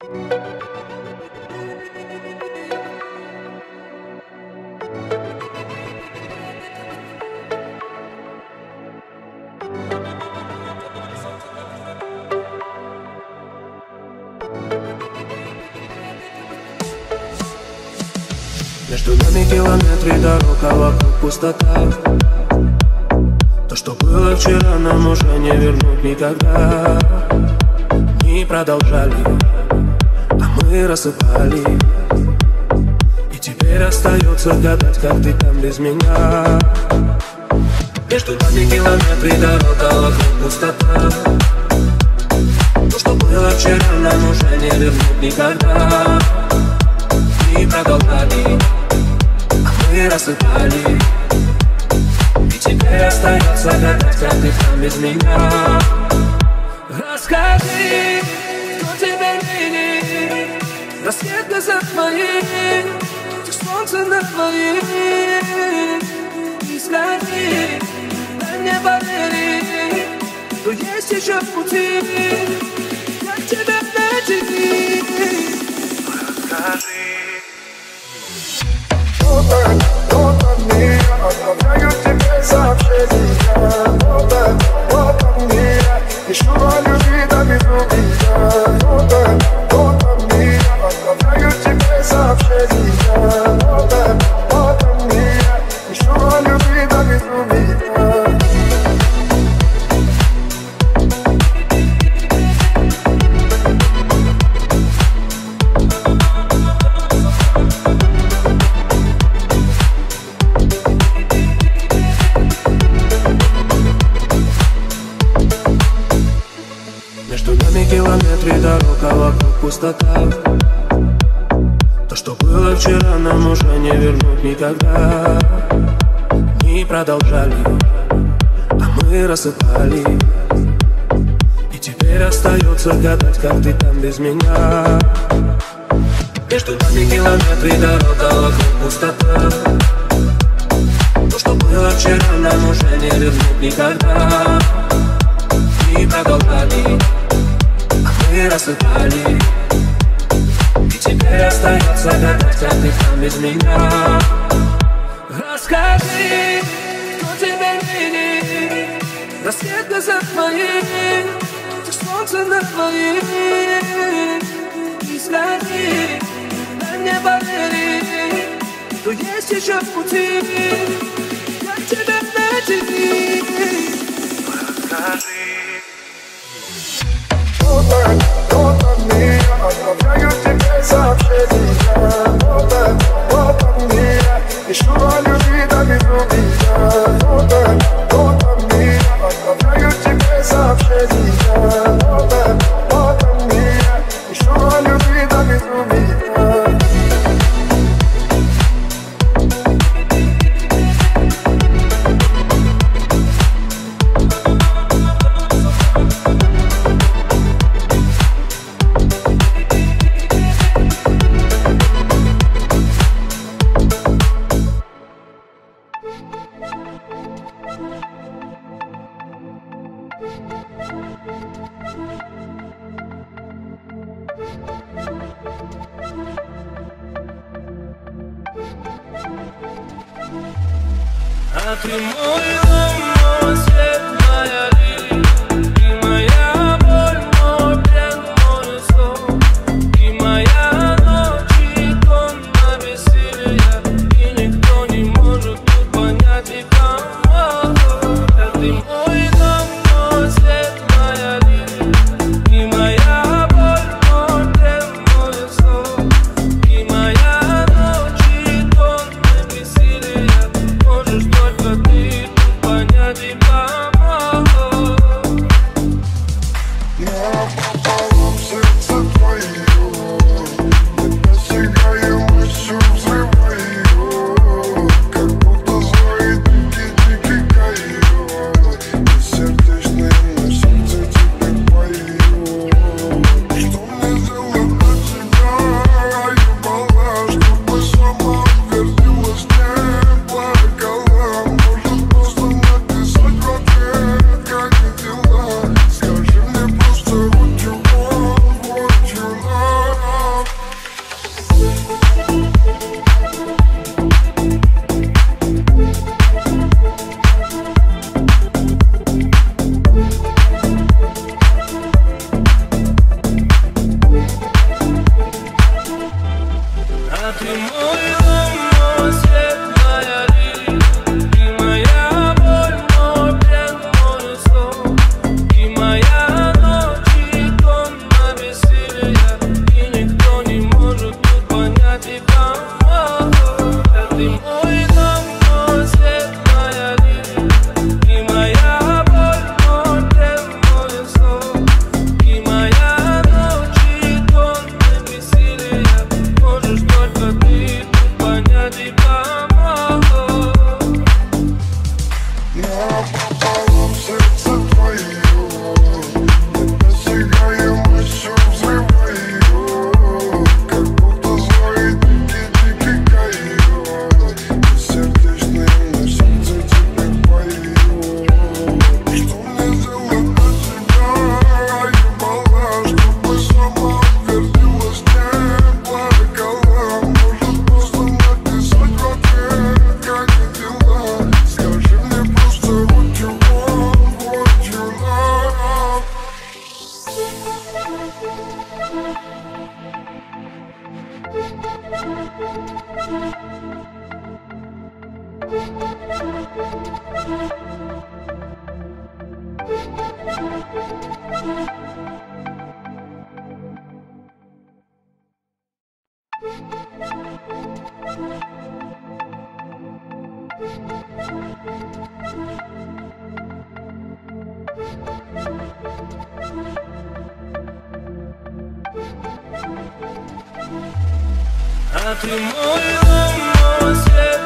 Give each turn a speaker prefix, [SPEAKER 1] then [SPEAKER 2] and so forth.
[SPEAKER 1] Между нами километры дорог, а вокруг пустота. То, что было вчера, нам уже не вернуть никогда. Мы продолжали, а мы рассыпали. И теперь остается гадать, как ты там без меня. Между нами километры дорог, а вокруг пустота. То, что было вчера, нам уже не вернуть никогда. Мы продолжали, а мы рассыпали. И теперь остается гадать, как ты там без меня. Расскажи, кто тебя видит. Рассвет глаза твои, солнце на твоих. И скажи, дай мне поверить, что есть еще пути, как тебя найти. Расскажи.
[SPEAKER 2] Вот они, отправляю тебе сообщения. Вот они, ищу любви до безумия. Вот они, отправляю тебе сообщения. Вот они, ищу любви до безумия.
[SPEAKER 1] Километры дорог, а вокруг пустота. То, что было вчера, нам уже не вернуть никогда. Мы продолжали, а мы рассыпали. И теперь остается гадать, как ты там без меня. Между нами километры дорог, а вокруг пустота. То, что было вчера, нам уже не вернуть никогда. Мы продолжали, мы рассыпали. И теперь остается гадать, как ты там без меня. Расскажи, кто тебя видит. Рассвет глаза твои, солнце на твоих. И скажи, дай мне поверить, что есть еще пути, как тебя найти. Расскажи.
[SPEAKER 2] Вот они, отправляю тебе сообщения. Вот они, ищу любви до безумия. Вот они, отправляю тебе сообщения. Вот они, ищу любви до безумия.
[SPEAKER 1] А ты мой дом, мой свет, моя лилия. Ты моя боль, мой плен, мой сон. Ты моя ночь и тонна веселья. И никто не может тут понять и помочь. А ты мой дом, мой свет, моя лилия. Ты моя боль, мой плен, мой сон. Ты моя ночь и тонна веселья. Можешь только ты тут понять. А ты мой, мой свет.